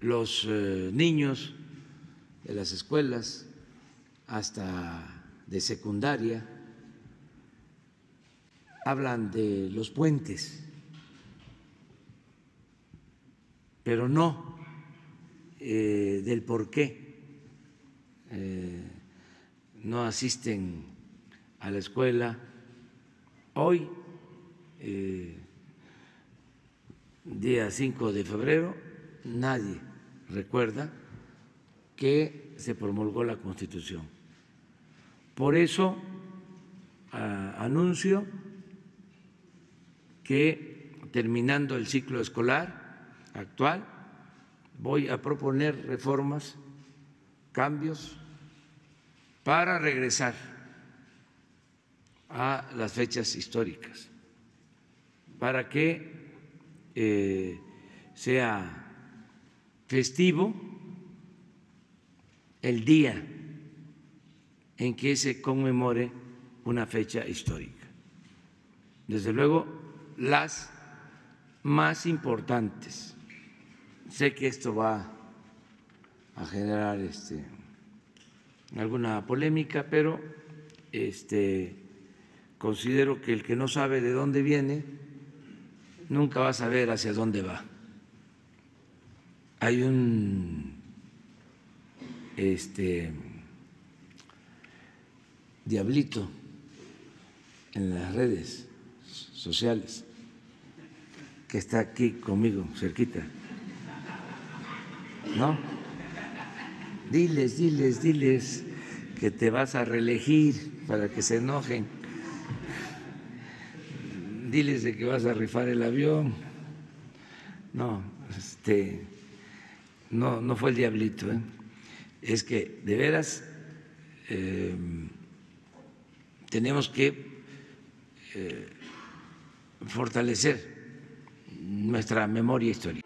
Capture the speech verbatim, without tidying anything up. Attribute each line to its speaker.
Speaker 1: los eh, niños de las escuelas hasta de secundaria hablan de los puentes, pero no eh, del por qué eh, no asisten a la escuela. Hoy, eh, día cinco de febrero, nadie recuerda que se promulgó la Constitución. Por eso a, anuncio que terminando el ciclo escolar actual voy a proponer reformas, cambios para regresar a las fechas históricas, para que eh, sea festivo el día en que se conmemore una fecha histórica. Desde luego, las más importantes. Sé que esto va a generar este, alguna polémica, pero este, considero que el que no sabe de dónde viene nunca va a saber hacia dónde va. Hay un este, diablito en las redes sociales que está aquí conmigo, cerquita, ¿no? Diles, diles, diles que te vas a reelegir para que se enojen. Diles de que vas a rifar el avión. No, este, no, no fue el diablito, ¿eh? Es que de veras eh, tenemos que eh, fortalecer nuestra memoria histórica.